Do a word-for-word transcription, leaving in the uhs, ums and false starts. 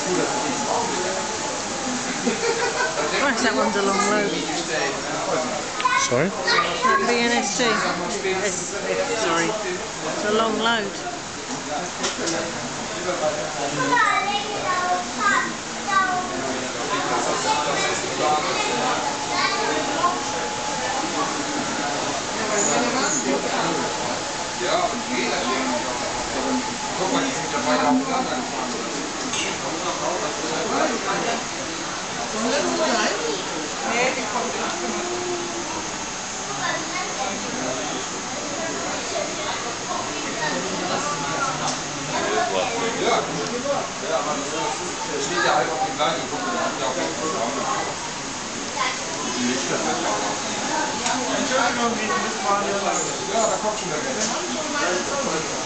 Nice, that one's a long load. Sorry? That V N S T. S, F, sorry. It's a long load. Ja, und jeder denkt, guck mal, die sind ja beide aufeinander gefahren. Sollen das so sein? Nee, die kommt nicht. Ja, ja, aber das steht ja halt auf dem gleichen Punkt. Das hat ja auch kein Programm. Die Lichter sind ja auch. Entschuldigung, wie ist das mal hier lang? Ja, da kommt schon der Mensch.